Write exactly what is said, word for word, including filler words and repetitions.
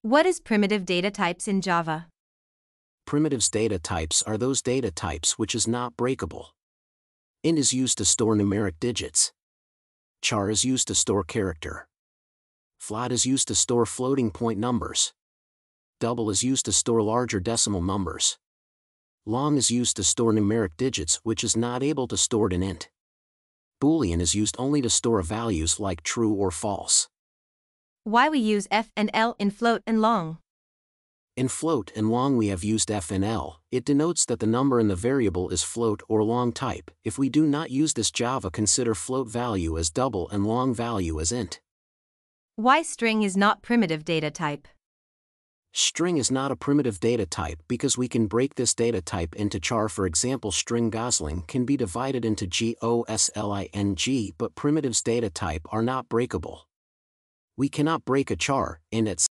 What is primitive data types in Java? Primitives data types are those data types which is not breakable. Int is used to store numeric digits. Char is used to store character. Float is used to store floating point numbers. Double is used to store larger decimal numbers. Long is used to store numeric digits which is not able to stored in int. Boolean is used only to store values like true or false. Why we use f and l in float and long? In float and long we have used f and l. It denotes that the number in the variable is float or long type. If we do not use this, Java consider float value as double and long value as int. Why string is not primitive data type? String is not a primitive data type because we can break this data type into char. For example, string Gosling can be divided into Gosling, but primitives data type are not breakable. We cannot break a char, int, et cetera.